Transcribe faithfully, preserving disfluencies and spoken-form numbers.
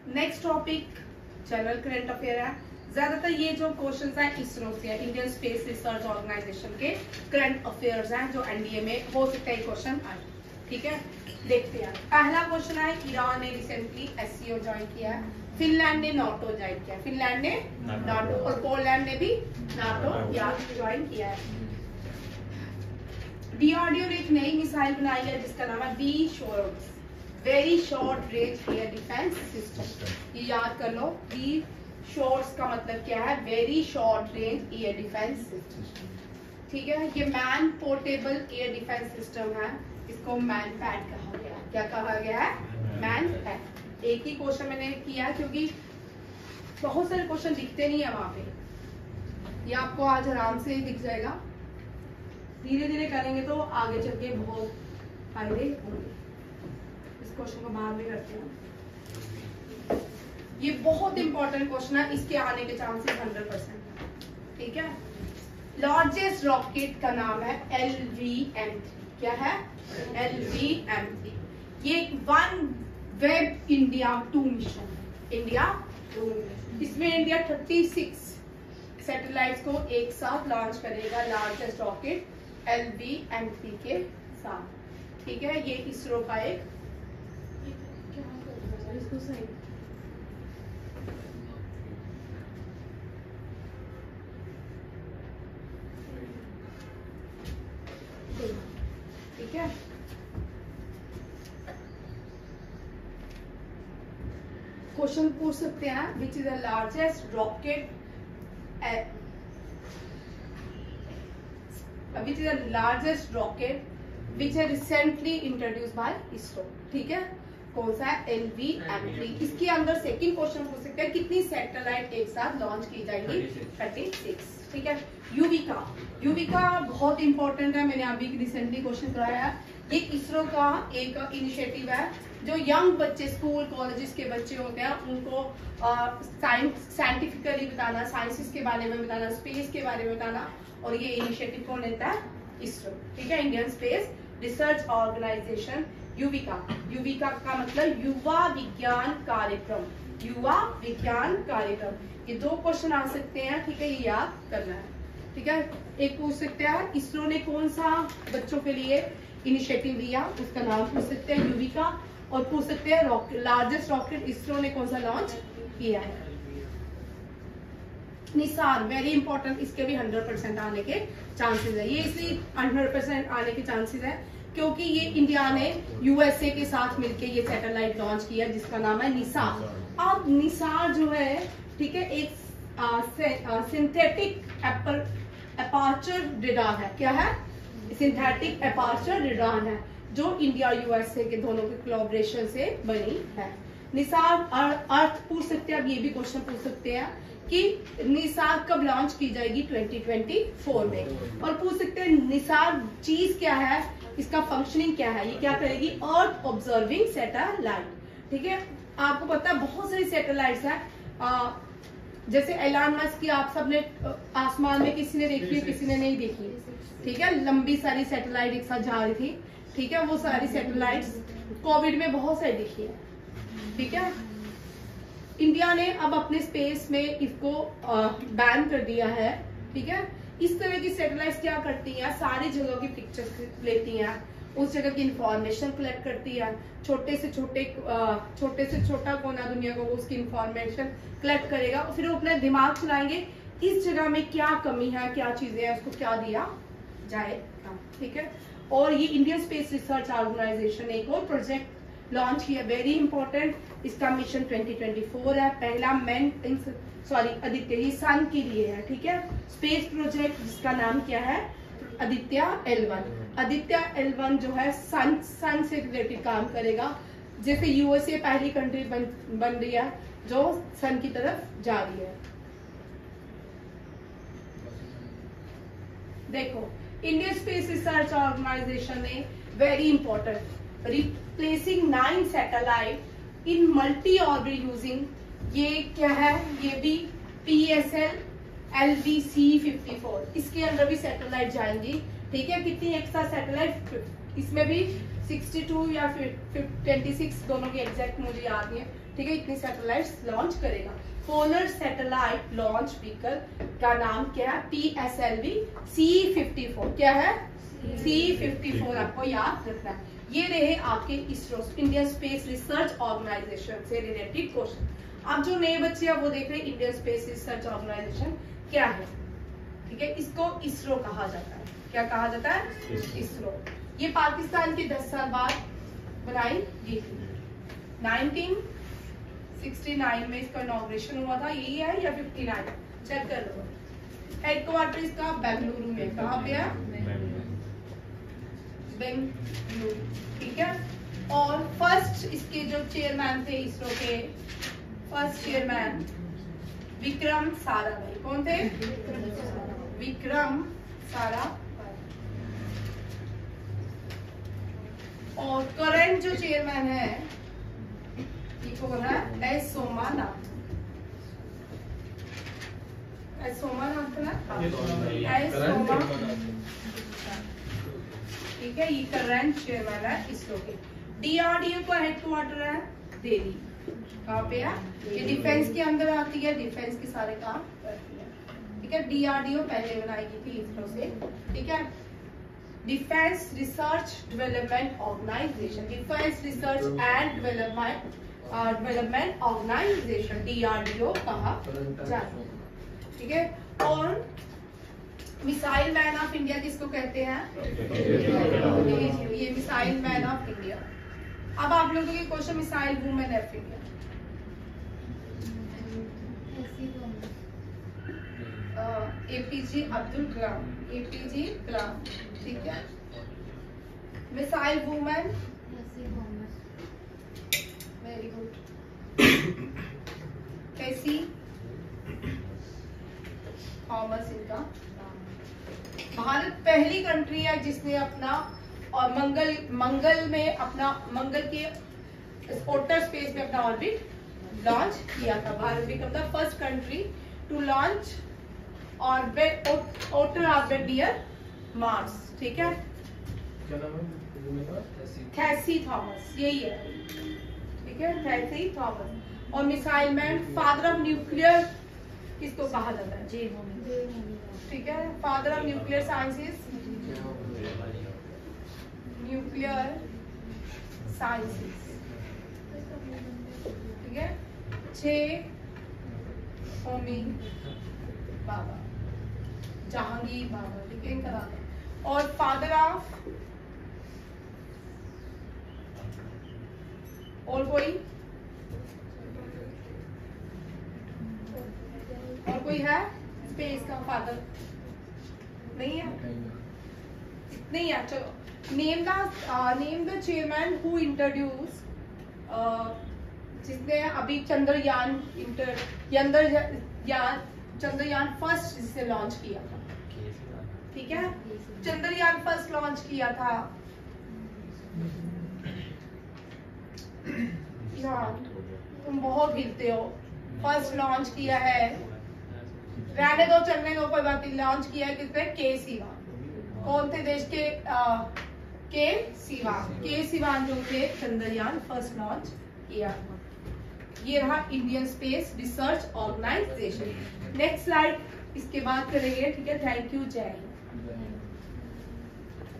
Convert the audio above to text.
Next topic general current affair है। ज्यादातर ये जो क्वेश्चंस हैं इसरो से है, इंडियन स्पेस रिसर्च ऑर्गेनाइजेशन के करंट अफेयर्स हैं जो एनडीए में हो सकता है क्वेश्चन आए। ठीक है, देखते हैं। पहला क्वेश्चन है, ईरान ने रिसेंटली एससीओ ज्वाइन किया है, फिनलैंड ने नाटो ज्वाइन किया है, फिनलैंड ने नाटो और पोलैंड ने भी नाटो या ज्वाइन किया है। डीआरडीओ ने एक नई मिसाइल बनाई है जिसका नाम है V SHORADS, very short range air defence system. ये याद कर लो, वी शोर्स का मतलब क्या है, very short range air defence system. ठीक है, ये man portable air defence system है, इसको मैन पैड कहा गया है। क्या कहा गया है, मैन पैड। एक ही क्वेश्चन मैंने किया क्योंकि बहुत सारे क्वेश्चन दिखते नहीं है वहां पे, ये आपको आज आराम से दिख जाएगा। धीरे धीरे करेंगे तो आगे चल के बहुत फायदे होंगे। इस क्वेश्चन को बाद में करते हैं। ये बहुत इंपॉर्टेंट क्वेश्चन है, इसके आने के चांसेस हंड्रेड परसेंट। ठीक है, लार्जेस्ट रॉकेट का नाम है एल वी एम थ्री। क्या है, एल वी एम थ्री। ये one web India two mission है, इंडिया टू मिशन। इसमें इंडिया थर्टी सिक्स सैटेलाइट्स को एक साथ लॉन्च करेगा, largest rocket L V M three के साथ। ठीक है, ये इसरो का एक, इसको सही ठीक है। क्वेश्चन पूछ सकते हैं, which is the largest rocket which is the largest rocket which है रिसेंटली इंट्रोड्यूस बाय इसरो। ठीक है, कौन सा है, एल वी एम थ्री। इसके अंदर सेकंड क्वेश्चन पूछ सकते हैं, कितनी सैटेलाइट एक साथ लॉन्च की जाएंगी, थर्टी सिक्स। ठीक है, यूविका, यूविका बहुत इंपॉर्टेंट है, मैंने अभी रिसेंटली क्वेश्चन कराया है। ये इसरो का एक इनिशिएटिव है जो यंग बच्चे, स्कूल कॉलेजेस के बच्चे होते हैं, उनको साइंस साइंटिफिकली बताना, साइंसेस के बारे में बताना, स्पेस के बारे में बताना, और ये इनिशिएटिव कौन लेता है, इसरो। ठीक है, Indian Space Research Organisation, Yuvika. Yuvika का मतलब युवा विज्ञान कार्यक्रम, युवा विज्ञान कार्यक्रम। ये दो क्वेश्चन आ सकते हैं। ठीक है, ये याद करना है। ठीक है, एक पूछ सकते हैं, इसरो ने कौन सा बच्चों के लिए इनिशिएटिव लिया, उसका नाम पूछ सकते हैं, यूविका। और पूछ सकते हैं रॉकेट, लार्जेस्ट रॉकेट इसरो ने कौन सा लॉन्च किया है, निसार। वेरी इंपॉर्टेंट, इसके भी हंड्रेड परसेंट आने के चांसेस है। ये इसलिए हंड्रेड परसेंट आने के चांसेस है क्योंकि ये इंडिया ने यूएसए के साथ मिलकर ये सैटेलाइट लॉन्च किया जिसका नाम है निसार। अब निसार जो है, ठीक है, एक सिंथेटिक एपर्चर रेडार है। क्या है, सिंथेटिक एपर्चर रेडार है जो इंडिया यूएसए के दोनों के कोलैबोरेशन से बनी है। निसार अर्थ पूछ सकते हैं, अब ये भी क्वेश्चन पूछ सकते हैं कि निसार कब लॉन्च की जाएगी, ट्वेंटी ट्वेंटी फोर में। और पूछ सकते हैं निसार चीज क्या है, इसका फंक्शनिंग क्या है, ये क्या करेगी, अर्थ ऑब्जर्विंग सैटेलाइट। ठीक है, आपको पता है बहुत सारी सैटेलाइट्स हैं, जैसे एलन मस्क की आप सबने आसमान में किसी ने देखी है, किसी ने नहीं देखी। ठीक है, लंबी सारी सैटेलाइट एक साथ जा रही थी। ठीक है, वो सारी सैटेलाइट्स कोविड में बहुत सारी दिखी है। ठीक है, इंडिया ने अब अपने स्पेस में इसको बैन कर दिया है। ठीक है, इस तरह की सैटेलाइट्स क्या करती हैं, सारी जगह की पिक्चर्स लेती हैं, उस जगह की इंफॉर्मेशन कलेक्ट करती है, छोटे से छोटे छोटे से छोटा कोना दुनिया को उसकी इंफॉर्मेशन कलेक्ट करेगा और फिर वो अपना दिमाग चलाएंगे इस जगह में क्या कमी है, क्या चीजें हैं, उसको क्या दिया जाएगा। ठीक है, और ये इंडियन स्पेस रिसर्च ऑर्गेनाइजेशन ने एक और प्रोजेक्ट लॉन्च किया, वेरी इंपॉर्टेंट। इसका मिशन ट्वेंटी ट्वेंटी फोर है, पहला मैन सॉरी आदित्य, ये सन के लिए है। ठीक है, स्पेस प्रोजेक्ट जिसका नाम क्या है, Aditya L one. Aditya L one जो है सन सन से रिलेटेड काम करेगा। जैसे यूएसए पहली कंट्री बन बन रही है जो सन की तरफ जा रही है। देखो, इंडियन स्पेस रिसर्च ऑर्गेनाइजेशन ने very important replacing nine satellite in multi orbit using, ये क्या है, ये भी P S L L V C fifty four, इसके अंदर भी सैटेलाइट जाएंगी। ठीक है, कितनी एक्स्ट्रा सैटेलाइट, इसमें भी सिक्सटी टू या ट्वेंटी सिक्स, दोनों की एग्जैक्ट मुझे याद नहीं है, ठीक है, इतनी सैटेलाइट्स लॉन्च करेगा। पोलर सैटेलाइट लॉन्च व्हीकल का नाम क्या है? T S L V C fifty four. क्या है? सी फिफ्टी फोर, आपको याद रखना है। ये रहे आपके ISRO, Indian Space Research Organisation से रिलेटेड क्वेश्चन। अब जो नए बच्चे हैं वो देख रहे हैं इंडियन स्पेस रिसर्च ऑर्गेनाइजेशन क्या है, ठीक है, इसको इसरो कहा जाता है। क्या कहा जाता है? इसरो। ये पाकिस्तान के दस साल बाद बनाई गई थी। नाइनटीन सिक्सटी नाइन में इसका इनॉग्रेशन हुआ था। यही है या फिफ्टी नाइन? चेक कर लो। हेडक्वार्टर इसका बेंगलुरु में। कहाँ पे है? बेंगलुरु, ठीक है। और फर्स्ट इसके जो चेयरमैन थे इसरो के, फर्स्ट चेयरमैन विक्रम साराभाई। कौन थे? विक्रम साराभाई। और करंट जो चेयरमैन है ये कौन है? एस सोमनाथ। एस सोमनाथ ना, एस सोमनाथ, ठीक है। ये करंट चेयरमैन है इसरो के। डीआरडीओ का हेडक्वार्टर है दिल्ली। कहाँ पे है? ये डिफेंस के अंदर आती है, डिफेंस के सारे काम करती है, ठीक है। डीआरडीओ पहले बनाई गई थी इसरो से, ठीक है। Defence Research Development Organisation, Defence Research and Development Development Organisation, DRDO कहा जाता है, ठीक है। और मिसाइल मैन ऑफ इंडिया किसको कहते हैं? ये मिसाइल मैन ऑफ इंडिया। अब आप लोगों के question, missile women of India, APJ Abdul Kalam, APJ Kalam, ठीक है। Missile women, very good, Tessy Thomas इनका। भारत पहली कंट्री है जिसने अपना और मंगल मंगल में अपना मंगल के आउटर स्पेस में अपना ऑर्बिट लॉन्च किया था। Bharat become the first country to launch orbit outer orbit near Mars, ठीक है। क्या नाम है? कैसी थॉमस, यही है, ठीक है, कैसी थॉमस। और missile man, father of nuclear किसको कहा जाता है? जे होमी, ठीक है। Father of nuclear sciences, nuclear sciences, ठीक है। जे होमी बाबा, जहांगीर बाबा, ठीक है, इनका नाम। और फादर ऑफ, और कोई और कोई है स्पेस का फादर? नहीं है, नहीं है। चलो, name the name the chairman who introduce, जिसने अभी चंद्रयान इंटर चंद्रयान चंद्रयान फर्स्ट जिसे लॉन्च किया था, ठीक है। चंद्रयान फर्स्ट लॉन्च किया था, तुम बहुत गिरते हो। फर्स्ट लॉन्च किया है, रहने दो, चलने दो, कोई बात नहीं। लॉन्च किया है किसने? के सिवान। कौन थे देश के? आ, के सिवान। के सिवान जो थे चंद्रयान फर्स्ट लॉन्च किया था। ये रहा Indian Space Research Organisation. Next slide इसके बाद करेंगे, ठीक है। थैंक यू, जय हिंद।